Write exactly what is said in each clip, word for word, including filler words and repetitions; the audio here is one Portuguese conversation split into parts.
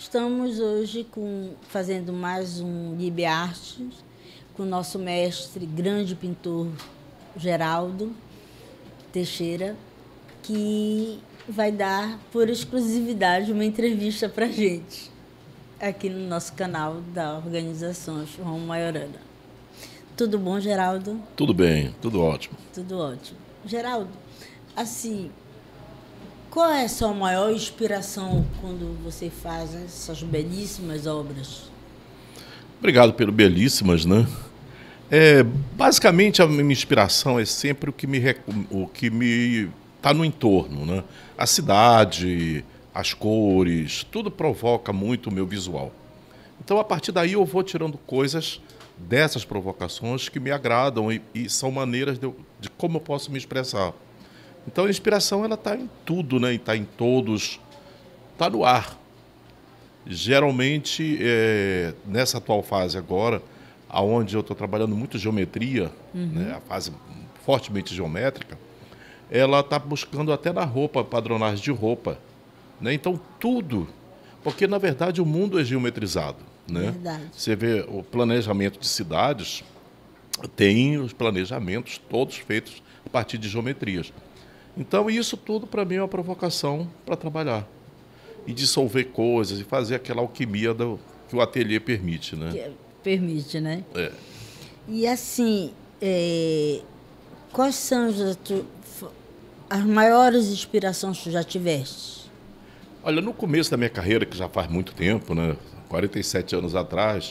Estamos hoje com, fazendo mais um LibreArtes com o nosso mestre, grande pintor Geraldo Teixeira, que vai dar, por exclusividade, uma entrevista para a gente, aqui no nosso canal da organização João Maiorana. Tudo bom, Geraldo? Tudo bem, tudo ótimo. Tudo ótimo. Geraldo, assim, qual é a sua maior inspiração quando você faz essas belíssimas obras? Obrigado pelo belíssimas, né? É, basicamente, a minha inspiração é sempre o que me o que me está no entorno, né? A cidade, as cores, tudo provoca muito o meu visual. Então, a partir daí, eu vou tirando coisas dessas provocações que me agradam e, e são maneiras de, eu, de como eu posso me expressar. Então, a inspiração ela está em tudo, né? Está em todos, está no ar. Geralmente, é, nessa atual fase agora, aonde eu estou trabalhando muito geometria, uhum. né, a fase fortemente geométrica, ela está buscando até na roupa, padronagem de roupa. Né? Então, tudo, porque na verdade o mundo é geometrizado. Né? Verdade. Você vê o planejamento de cidades, tem os planejamentos todos feitos a partir de geometrias. Então, isso tudo para mim é uma provocação para trabalhar. E dissolver coisas, e fazer aquela alquimia do, que o ateliê permite, né? Que permite, né? É. E assim, é, quais são as, as maiores inspirações que tu já tiveste? Olha, no começo da minha carreira, que já faz muito tempo, né? quarenta e sete anos atrás,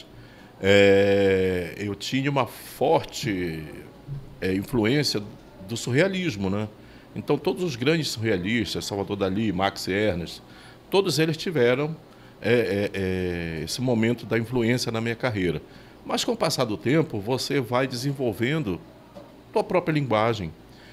é, eu tinha uma forte é, influência do surrealismo, né? Então, todos os grandes surrealistas, Salvador Dalí, Max Ernst, todos eles tiveram é, é, é, esse momento da influência na minha carreira. Mas, com o passar do tempo, você vai desenvolvendo a sua própria linguagem.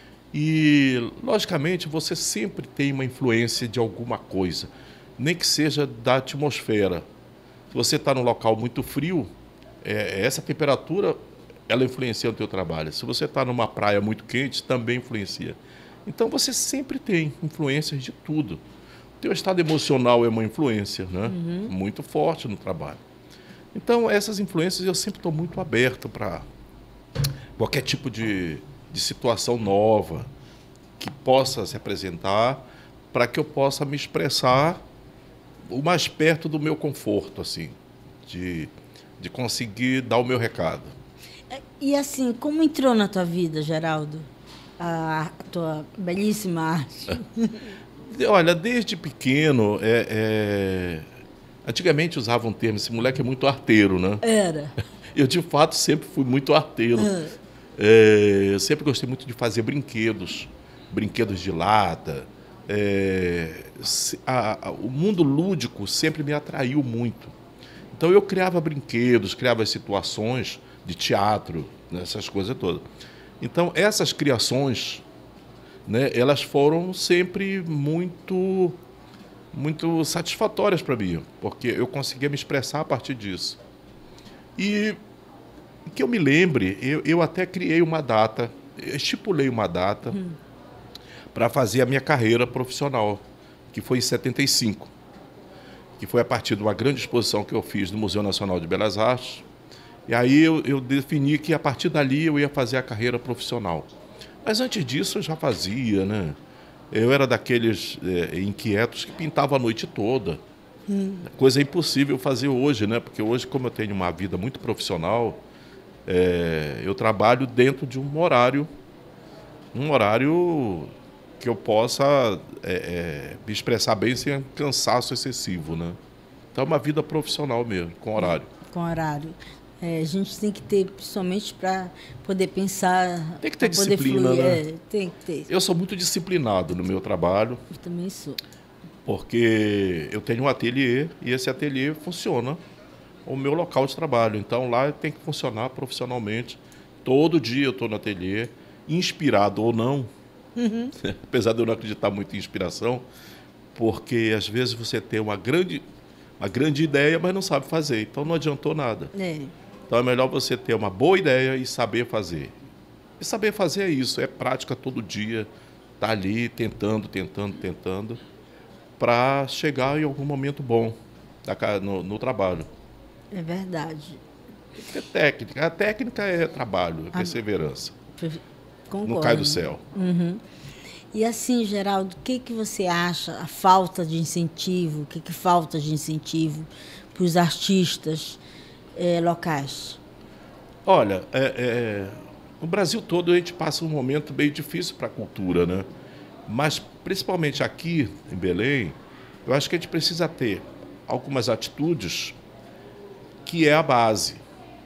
E, logicamente, você sempre tem uma influência de alguma coisa, nem que seja da atmosfera. Se você está num local muito frio, é, essa temperatura ela influencia no teu trabalho. Se você está numa praia muito quente, também influencia. Então, você sempre tem influências de tudo. O teu estado emocional é uma influência, né? Uhum. Muito forte no trabalho. Então, essas influências eu sempre estou muito aberto para qualquer tipo de, de situação nova que possa se apresentar, para que eu possa me expressar o mais perto do meu conforto, assim, de, de conseguir dar o meu recado. E assim, como entrou na tua vida, Geraldo? A tua belíssima arte. Olha, desde pequeno, é, é... antigamente usavam um termo, esse moleque é muito arteiro, né? Era. Eu, de fato, sempre fui muito arteiro. Uhum. É, eu sempre gostei muito de fazer brinquedos, brinquedos de lata. É, a, a, o mundo lúdico sempre me atraiu muito. Então, eu criava brinquedos, criava situações de teatro, né, essas coisas todas. Então, essas criações, né, elas foram sempre muito, muito satisfatórias para mim, porque eu conseguia me expressar a partir disso. E que eu me lembre, eu, eu até criei uma data, estipulei uma data hum. para fazer a minha carreira profissional, que foi em setenta e cinco, que foi a partir de uma grande exposição que eu fiz no Museu Nacional de Belas Artes. E aí eu, eu defini que a partir dali eu ia fazer a carreira profissional. Mas antes disso eu já fazia, né? Eu era daqueles é, inquietos que pintava a noite toda. Hum. Coisa impossível fazer hoje, né? Porque hoje, como eu tenho uma vida muito profissional, é, eu trabalho dentro de um horário, um horário que eu possa é, é, me expressar bem sem cansaço excessivo, né? Então é uma vida profissional mesmo, com horário. Com horário. É, a gente tem que ter, principalmente para poder pensar... Tem que ter disciplina, fluir, né? É, tem que ter. Eu sou muito disciplinado no meu trabalho. Eu também sou. Porque eu tenho um ateliê e esse ateliê funciona o meu local de trabalho. Então, lá tem que funcionar profissionalmente. Todo dia eu estou no ateliê, inspirado ou não. Uhum. Apesar de eu não acreditar muito em inspiração, porque às vezes você tem uma grande, uma grande ideia, mas não sabe fazer. Então, não adiantou nada. É. Então, é melhor você ter uma boa ideia e saber fazer. E saber fazer é isso, é prática todo dia, tá ali tentando, tentando, tentando, para chegar em algum momento bom. da, ca- no, no trabalho. É verdade. É técnica. A técnica é trabalho, é A- perseverança. Concordo. Não cai do céu. Uhum. E assim, Geraldo, o que, que você acha a falta de incentivo, o que, que falta de incentivo para os artistas eh, locais? Olha, é, é, no Brasil todo a gente passa um momento bem difícil para a cultura, né? Mas principalmente aqui em Belém, eu acho que a gente precisa ter algumas atitudes que é a base.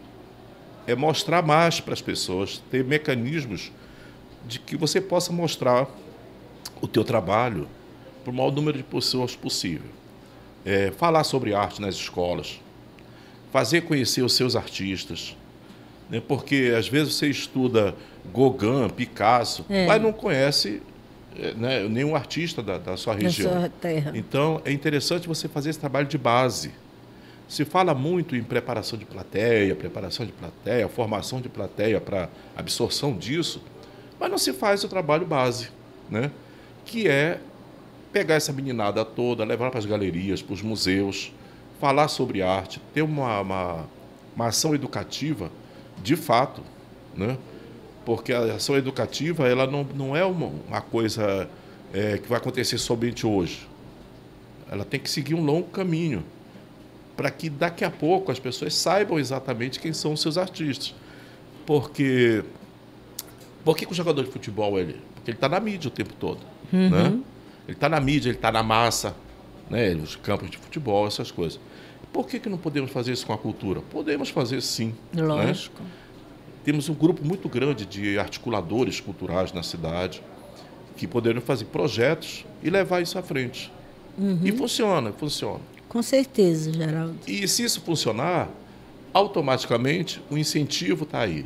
É mostrar mais para as pessoas, ter mecanismos de que você possa mostrar o teu trabalho para o maior número de pessoas possível. É, falar sobre arte nas escolas, fazer conhecer os seus artistas, né? Porque às vezes você estuda Gauguin, Picasso, É. mas não conhece, é, né, nenhum artista da, da sua Da região. sua terra. Então é interessante você fazer esse trabalho de base. Se fala muito em preparação de plateia, preparação de plateia, formação de plateia para absorção disso, mas não se faz o trabalho base, né? Que é pegar essa meninada toda, levar para as galerias, para os museus, falar sobre arte, ter uma, uma, uma ação educativa de fato, né? Porque a ação educativa ela não, não é uma, uma coisa é, que vai acontecer somente hoje. Ela tem que seguir um longo caminho para que daqui a pouco as pessoas saibam exatamente quem são os seus artistas. Porque, por que que o jogador de futebol, ele, porque ele está na mídia o tempo todo. Uhum. Né? Ele está na mídia, ele está na massa, né? Os campos de futebol, essas coisas. Por que que não podemos fazer isso com a cultura? Podemos fazer sim. Lógico. Né? Temos um grupo muito grande de articuladores culturais na cidade que poderiam fazer projetos e levar isso à frente. Uhum. E funciona, funciona. Com certeza, Geraldo. E se isso funcionar, automaticamente o incentivo está aí.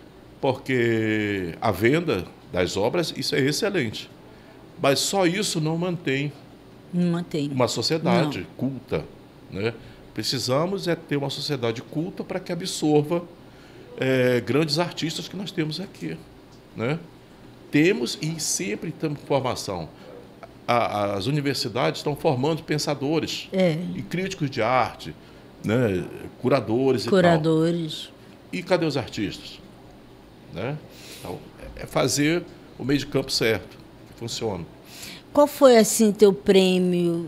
Porque a venda das obras, isso é excelente. Mas só isso não mantém Não mantém. uma sociedade Não. culta. Né? Precisamos é ter uma sociedade culta para que absorva é, grandes artistas que nós temos aqui. Né? Temos e sempre temos formação. A, as universidades estão formando pensadores É. e críticos de arte, né? Curadores, Curadores. e tal. E cadê os artistas? Né? Então, é fazer o meio de campo certo, que funciona. Qual foi, assim, teu prêmio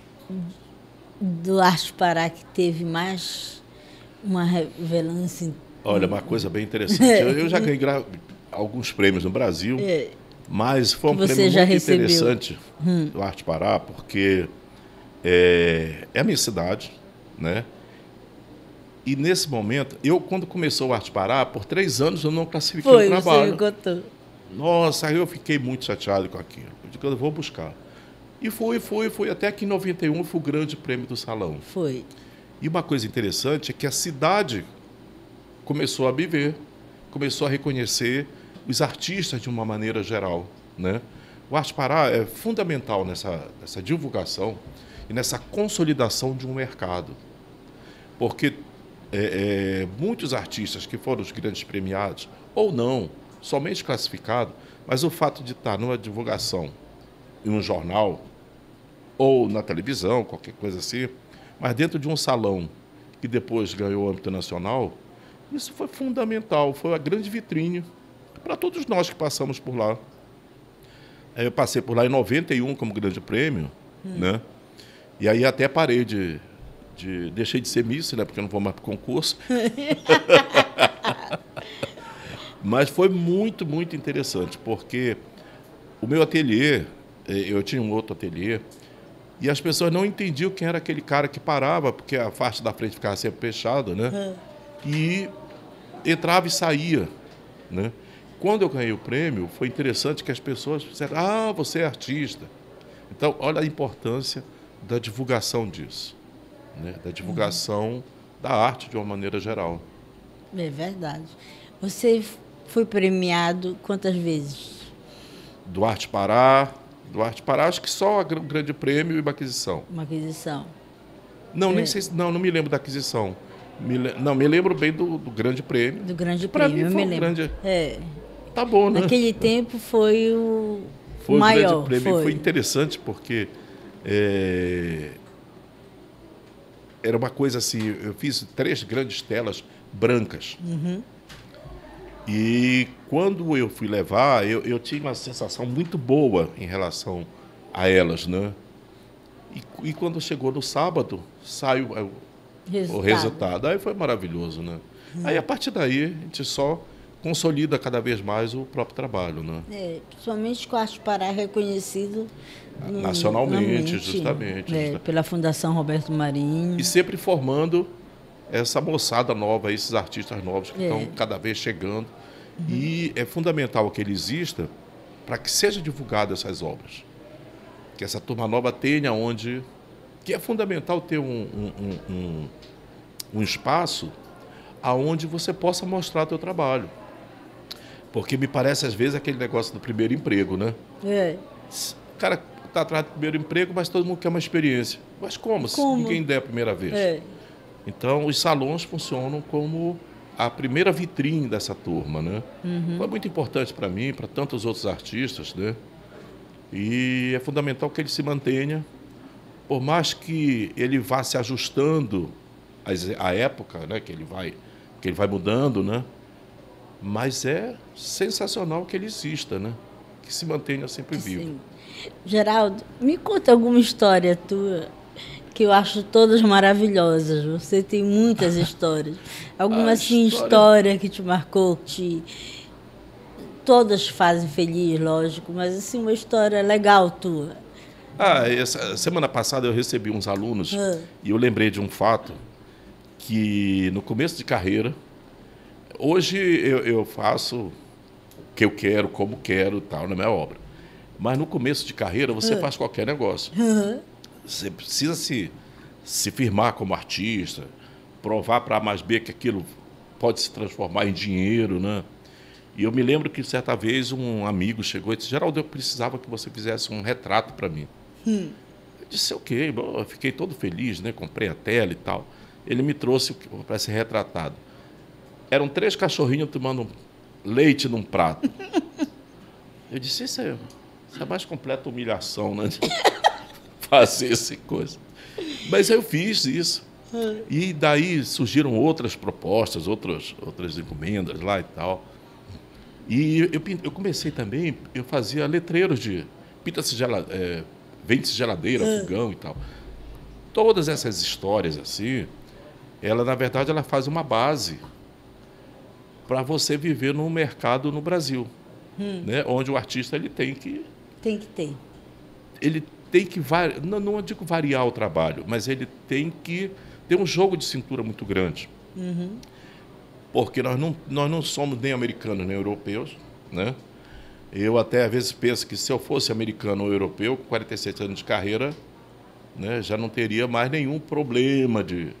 do Arte Pará que teve mais uma relevância? Olha, uma coisa bem interessante. Eu, eu já ganhei gra- alguns prêmios no Brasil, É. mas foi um Que você prêmio já muito recebeu. interessante do Arte Pará, porque é, é a minha cidade, né? E nesse momento, eu quando começou o Arte Pará, por três anos eu não classifiquei Foi, o você trabalho. me contou. Nossa, aí eu fiquei muito chateado com aquilo. Eu digo, eu vou buscar. E fui, fui, fui, até que em noventa e um foi o grande prêmio do Salão. Foi. E uma coisa interessante é que a cidade começou a me ver, começou a reconhecer os artistas de uma maneira geral. Né? O Arte Pará é fundamental nessa, nessa divulgação e nessa consolidação de um mercado. Porque é, é, muitos artistas que foram os grandes premiados, ou não, somente classificados, mas o fato de estar numa divulgação em um jornal ou na televisão, qualquer coisa assim, mas dentro de um salão que depois ganhou o âmbito nacional, isso foi fundamental, foi a grande vitrine para todos nós que passamos por lá. Eu passei por lá em noventa e um como grande prêmio, hum. né? E aí até parei de, de... Deixei de ser Miss, né? Porque eu não vou mais para o concurso. Mas foi muito, muito interessante, porque o meu ateliê, eu tinha um outro ateliê, e as pessoas não entendiam quem era aquele cara que parava, porque a faixa da frente ficava sempre fechada, né? E entrava e saía, né? Quando eu ganhei o prêmio, foi interessante que as pessoas disseram, ah, você é artista. Então, olha a importância da divulgação disso, né? Da divulgação uhum. da arte de uma maneira geral. É verdade. Você foi premiado quantas vezes? Do Arte Pará, do Arte Pará, acho que só o grande prêmio e uma aquisição. Uma aquisição. Não, é. nem sei, não, não me lembro da aquisição. Me, não, me lembro bem do, do grande prêmio. Do grande pra prêmio, mim eu foi me um lembro. Grande... É. Tá bom, né? Naquele tempo foi o foi maior. O grande prêmio. Foi. Foi interessante porque é... era uma coisa assim, eu fiz três grandes telas brancas. Uhum. E quando eu fui levar, eu, eu tinha uma sensação muito boa em relação a elas, né? E, e quando chegou no sábado, saiu o Resultado. o resultado. Aí foi maravilhoso, né? Uhum. Aí, a partir daí, a gente só consolida cada vez mais o próprio trabalho, né? É, principalmente que o Arte Pará é reconhecido no- Nacionalmente, na mente, justamente, é, justa- pela Fundação Roberto Marinho. E sempre formando essa moçada nova, esses artistas novos que É. estão cada vez chegando. E é fundamental que ele exista para que seja divulgada essas obras. Que essa turma nova tenha onde... Que é fundamental ter um, um, um, um, um espaço aonde você possa mostrar teu trabalho. Porque me parece, às vezes, aquele negócio do primeiro emprego, né? É. O cara está atrás do primeiro emprego, mas todo mundo quer uma experiência. Mas como, se Como? ninguém der a primeira vez? É. Então, os salões funcionam como a primeira vitrine dessa turma, né? Uhum. Foi muito importante para mim, para tantos outros artistas, né? E é fundamental que ele se mantenha, por mais que ele vá se ajustando às- à época, né? Que ele vai, que ele vai mudando, né? Mas é sensacional que ele exista, né? Que se mantenha sempre vivo. Sim. Geraldo, me conta alguma história tua que eu acho todas maravilhosas. Você tem muitas histórias. Alguma Ah, assim, história- história que te marcou, que te... Todas fazem feliz, lógico, mas assim, uma história legal tua. Ah, essa semana passada eu recebi uns alunos Ah. e eu lembrei de um fato que no começo de carreira, hoje eu, eu faço o que eu quero, como quero, e tal, na minha obra. Mas no começo de carreira você faz qualquer negócio. Você precisa se, se firmar como artista, provar para A mais B que aquilo pode se transformar em dinheiro, né? E eu me lembro que certa vez um amigo chegou e disse: Geraldo, eu precisava que você fizesse um retrato para mim. Eu disse: ok, bom, eu fiquei todo feliz, né? Comprei a tela e tal. Ele me trouxe para ser retratado. Eram três cachorrinhos tomando leite num prato. Eu disse: isso é, isso é a mais completa humilhação, né? De fazer essa coisa. Mas eu fiz isso. E daí surgiram outras propostas, outras, outras encomendas lá e tal. E eu, pin- eu comecei também, eu fazia letreiros de pinta-se gela, é, vende-se geladeira, fogão e tal. Todas essas histórias assim, ela na verdade ela faz uma base para você viver num mercado no Brasil, né? Onde o artista ele tem que Tem que ter. ele tem que vari... não, não digo variar o trabalho, mas ele tem que ter um jogo de cintura muito grande. Porque nós não, nós não somos nem americanos nem europeus, né? Eu até às vezes penso que se eu fosse americano ou europeu, com quarenta e sete anos de carreira, né, já não teria mais nenhum problema de,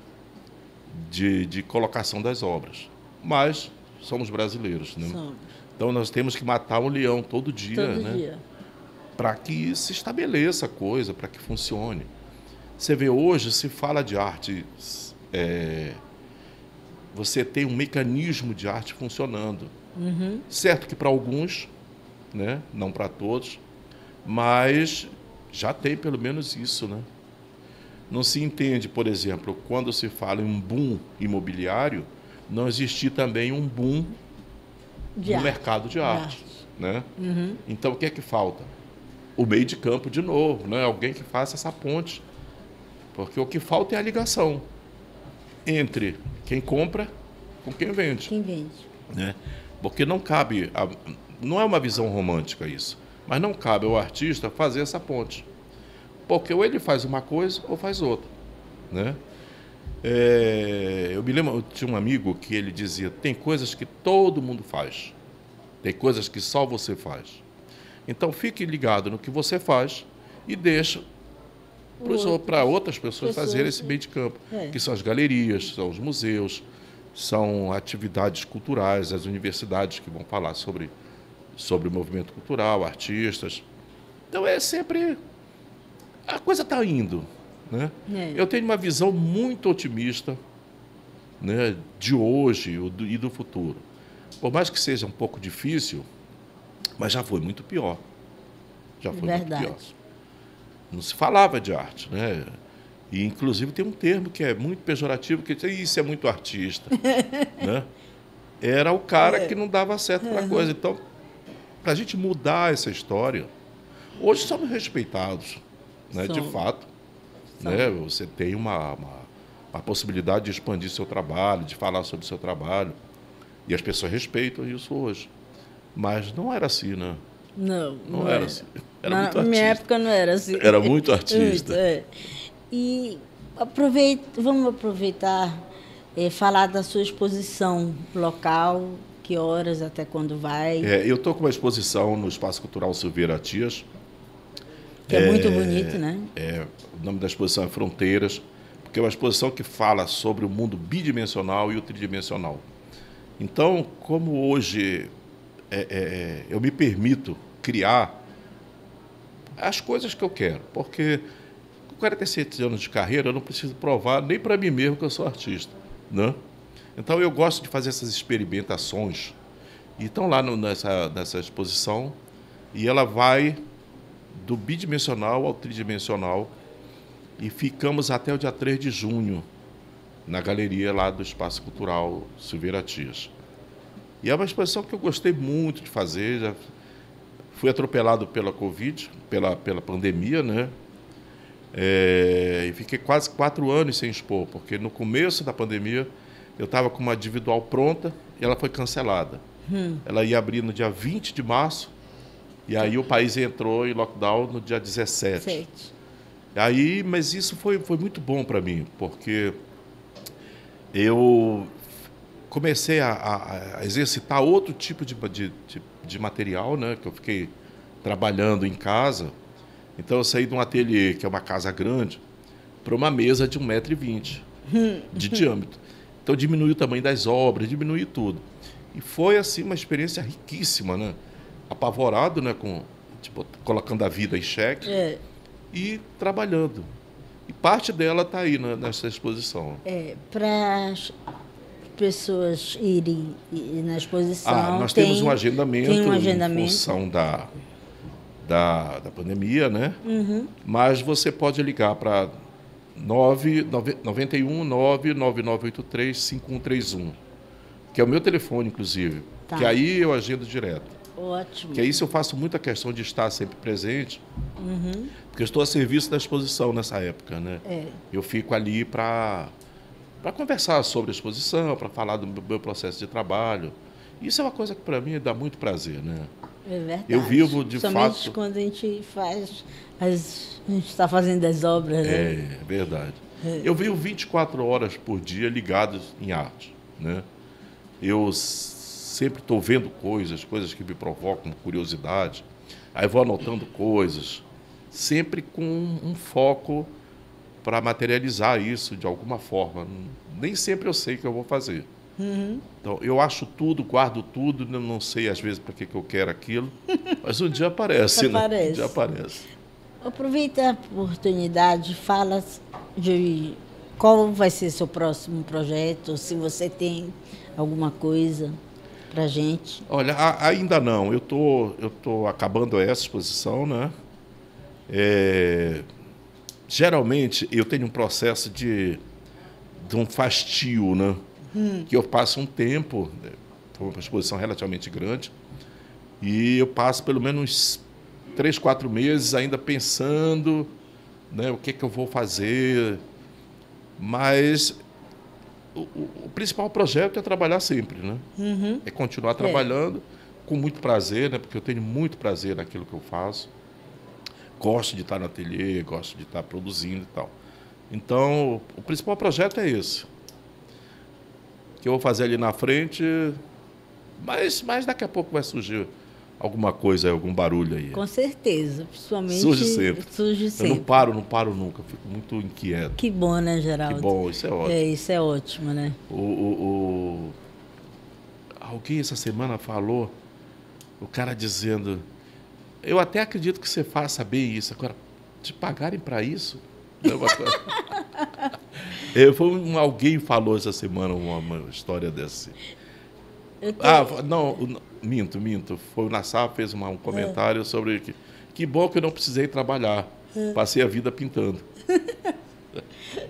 de, de colocação das obras. Mas somos brasileiros, né? Somos. Então nós temos que matar um leão todo dia, Todo né? dia. Para que se estabeleça a coisa, para que funcione. Você vê, hoje se fala de arte, é, você tem um mecanismo de arte funcionando. Uhum. Certo que para alguns, né, não para todos, mas já tem pelo menos isso, né? Não se entende, por exemplo, quando se fala em um boom imobiliário, não existir também um boom De no arte. mercado de arte, arte. né? Uhum. Então, o que é que falta? O meio de campo de novo, né? Alguém que faça essa ponte. Porque o que falta é a ligação entre quem compra com quem vende, Quem vende? né? Porque não cabe, a- não é uma visão romântica isso, mas não cabe ao artista fazer essa ponte. Porque ou ele faz uma coisa ou faz outra, né? É, eu me lembro, eu tinha um amigo que ele dizia: tem coisas que todo mundo faz, tem coisas que só você faz. Então fique ligado no que você faz e deixa para outras pessoas, pessoas, fazerem esse né? meio de campo, É. que são as galerias, são os museus, são atividades culturais, as universidades que vão falar sobre, sobre o movimento cultural, artistas. Então é sempre... A coisa está indo, né? É. Eu tenho uma visão muito otimista, né, de hoje e do, e do futuro. Por mais que seja um pouco difícil, mas já foi muito pior. Já foi Verdade. muito pior. Não se falava de arte, né? E, inclusive, tem um termo que é muito pejorativo, que diz, isso é muito artista. Né? Era o cara é. que não dava certo para a coisa. Então, para a gente mudar essa história, hoje somos respeitados, né? De fato. Né? Você tem uma, uma, uma possibilidade de expandir seu trabalho, de falar sobre o seu trabalho. E as pessoas respeitam isso hoje. Mas não era assim, né? Não, não, não era, era assim. Era Na muito artista. minha época não era assim. Era muito artista. Muito, é. E aproveita, vamos aproveitar e é, falar da sua exposição local, que horas, até quando vai. É, eu estou com uma exposição no Espaço Cultural Silveira Atias. Que é, é muito bonito, né? É, o nome da exposição é Fronteiras, porque é uma exposição que fala sobre o mundo bidimensional e o tridimensional. Então, como hoje é, é, eu me permito criar as coisas que eu quero, porque com quarenta e sete anos de carreira eu não preciso provar nem para mim mesmo que eu sou artista, né? Então eu gosto de fazer essas experimentações e estão lá no, nessa, nessa exposição e ela vai do bidimensional ao tridimensional e ficamos até o dia três de junho na galeria lá do Espaço Cultural Silveira Atias. E é uma exposição que eu gostei muito de fazer, já fui atropelado pela Covid, pela, pela pandemia, né? É, e fiquei quase quatro anos sem expor, porque no começo da pandemia eu estava com uma individual pronta e ela foi cancelada. Hum. Ela ia abrir no dia vinte de março e aí o país entrou em lockdown no dia dezessete. Sete. Aí, mas isso foi, foi muito bom para mim, porque eu comecei a, a, a exercitar outro tipo de, de, de, de material, né? Que eu fiquei trabalhando em casa. Então, eu saí de um ateliê, que é uma casa grande, para uma mesa de um metro e vinte de diâmetro. Então, diminuiu o tamanho das obras, diminuiu tudo. E foi, assim, uma experiência riquíssima, né? Apavorado, né? Com, tipo, colocando a vida em xeque é. e trabalhando. E parte dela está aí, né, nessa exposição. É, para as pessoas irem na exposição... Ah, nós tem, temos um agendamento, tem um agendamento em função da... Da, da pandemia, né? Uhum. Mas você pode ligar para nove nove um nove nove nove oito três cinco um três um, que é o meu telefone, inclusive. Tá. Que aí eu agendo direto. Ótimo. Que aí se eu faço muita questão de estar sempre presente, uhum. porque eu estou a serviço da exposição nessa época, né? É. Eu fico ali para para conversar sobre a exposição, para falar do meu processo de trabalho. Isso é uma coisa que para mim dá muito prazer, né? É verdade. Eu vivo de Somente fato... quando a gente faz, as, a gente está fazendo as obras, né? É, verdade. É. Eu vivo vinte e quatro horas por dia ligado em arte, né? Eu sempre estou vendo coisas, coisas que me provocam curiosidade, aí vou anotando coisas, sempre com um foco para materializar isso de alguma forma. Nem sempre eu sei o que eu vou fazer. Uhum. Então, eu acho tudo, guardo tudo, não sei às vezes para que, que eu quero aquilo, mas um dia aparece, aparece. né? Um dia aparece. Aproveita a oportunidade, fala de qual vai ser seu próximo projeto, se você tem alguma coisa para gente. Olha, a, ainda não, eu tô, eu tô acabando essa exposição, né? É, geralmente eu tenho um processo de, de um fastio, né? Hum. Que eu passo um tempo, foi uma exposição relativamente grande, e eu passo pelo menos uns três, quatro meses ainda pensando, né, o que, que eu vou fazer. Mas o, o, o principal projeto é trabalhar sempre, né? Uhum. É continuar trabalhando é. com muito prazer, né, porque eu tenho muito prazer naquilo que eu faço. Gosto de estar no ateliê, gosto de estar produzindo e tal. Então, o principal projeto é esse. Que eu vou fazer ali na frente, mas, mas daqui a pouco vai surgir alguma coisa, algum barulho aí. Com certeza, principalmente... Surge sempre. Surge sempre. Eu não paro, não paro nunca, fico muito inquieto. Que bom, né, Geraldo? Que bom, isso é ótimo. É, isso é ótimo, né? O, o, o... Alguém essa semana falou, o cara dizendo, eu até acredito que você faça bem isso, agora, te pagarem para isso? É, foi um, alguém falou essa semana uma, uma história dessa. Tô... Ah, não, minto, minto. Foi o Nassar fez uma, um comentário é. sobre que, que bom que eu não precisei trabalhar. É. Passei a vida pintando.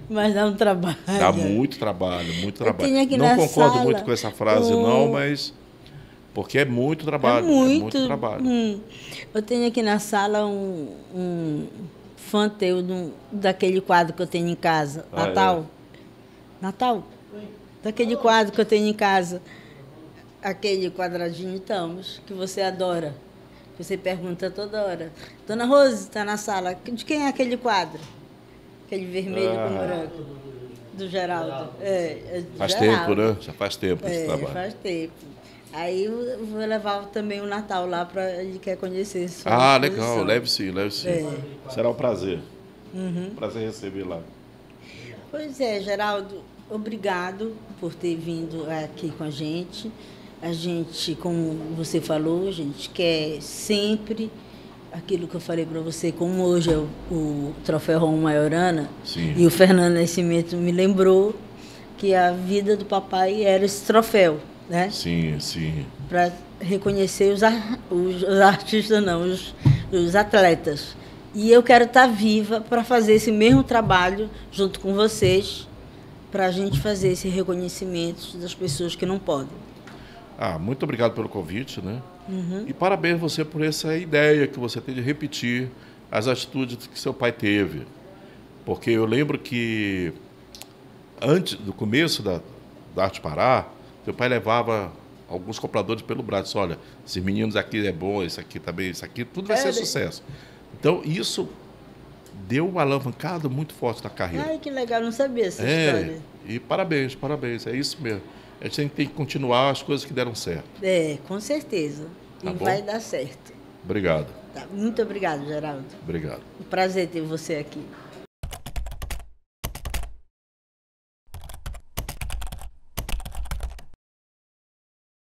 Mas dá um trabalho. Dá muito trabalho, muito Eu tenho trabalho. aqui Não na concordo sala muito com essa frase, um- não, mas... Porque é muito trabalho, É muito, é muito trabalho. hum. Eu tenho aqui na sala um, um fã teu do- daquele quadro que eu tenho em casa. Ah, Natal. Natal? Daquele quadro que eu tenho em casa. Aquele quadradinho, então, que você adora. Que você pergunta toda hora. Dona Rose, está na sala. De quem é aquele quadro? Aquele vermelho Ah. com branco. Do Geraldo. É, é do Faz Geraldo. tempo, né? Já faz tempo esse É, trabalho. faz tempo. Aí eu vou levar também o Natal lá para ele quer conhecer sua Ah, exposição. legal. Leve sim, leve sim. É. Será um prazer. Uhum. Prazer receber lá. Pois é, Geraldo, obrigado por ter vindo aqui com a gente. A gente, como você falou, a gente quer sempre aquilo que eu falei para você, como hoje é o, o Troféu Rom Maiorana, Sim. e o Fernando Nascimento me lembrou que a vida do papai era esse troféu, né? Sim, sim. Para reconhecer os, ar- os, os artistas, não, os, os atletas. E eu quero estar viva para fazer esse mesmo trabalho junto com vocês, para a gente fazer esse reconhecimento das pessoas que não podem. Ah, muito obrigado pelo convite, né? Uhum. E parabéns você por essa ideia que você tem de repetir as atitudes que seu pai teve. Porque eu lembro que antes do começo da, da Arte Pará, seu pai levava alguns compradores pelo braço. Disse, olha, esses meninos aqui é bom, isso aqui também, isso aqui, tudo vai É, ser né? sucesso. Então, isso deu uma alavancada muito forte na carreira. Ai, que legal, não sabia essa É, história. e parabéns, parabéns, é isso mesmo. A gente tem que continuar as coisas que deram certo. É, com certeza. Tá E bom? vai dar certo. Obrigado, Tá, muito obrigado, Geraldo. obrigado. Um prazer ter você aqui.